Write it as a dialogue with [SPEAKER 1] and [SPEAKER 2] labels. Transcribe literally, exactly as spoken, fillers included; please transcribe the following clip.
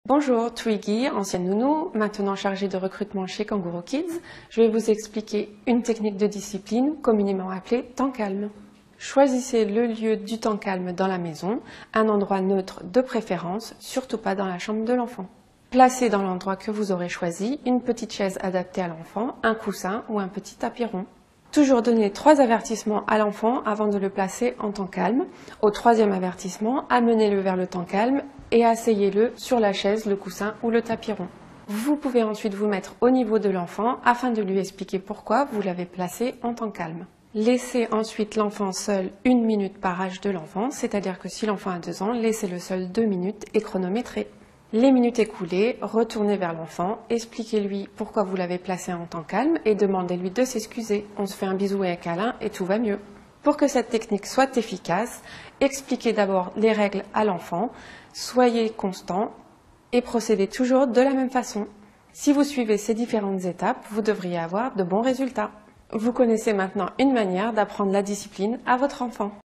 [SPEAKER 1] Bonjour, Twiggy, ancienne nounou, maintenant chargée de recrutement chez Kangourou Kids. Je vais vous expliquer une technique de discipline communément appelée temps calme. Choisissez le lieu du temps calme dans la maison, un endroit neutre de préférence, surtout pas dans la chambre de l'enfant. Placez dans l'endroit que vous aurez choisi une petite chaise adaptée à l'enfant, un coussin ou un petit tapis rond. Toujours donner trois avertissements à l'enfant avant de le placer en temps calme. Au troisième avertissement, amenez-le vers le temps calme et asseyez-le sur la chaise, le coussin ou le tapis rond. Vous pouvez ensuite vous mettre au niveau de l'enfant afin de lui expliquer pourquoi vous l'avez placé en temps calme. Laissez ensuite l'enfant seul une minute par âge de l'enfant, c'est-à-dire que si l'enfant a deux ans, laissez-le seul deux minutes et chronométrez. Les minutes écoulées, retournez vers l'enfant, expliquez-lui pourquoi vous l'avez placé en temps calme et demandez-lui de s'excuser. On se fait un bisou et un câlin et tout va mieux. Pour que cette technique soit efficace, expliquez d'abord les règles à l'enfant, soyez constant et procédez toujours de la même façon. Si vous suivez ces différentes étapes, vous devriez avoir de bons résultats. Vous connaissez maintenant une manière d'apprendre la discipline à votre enfant.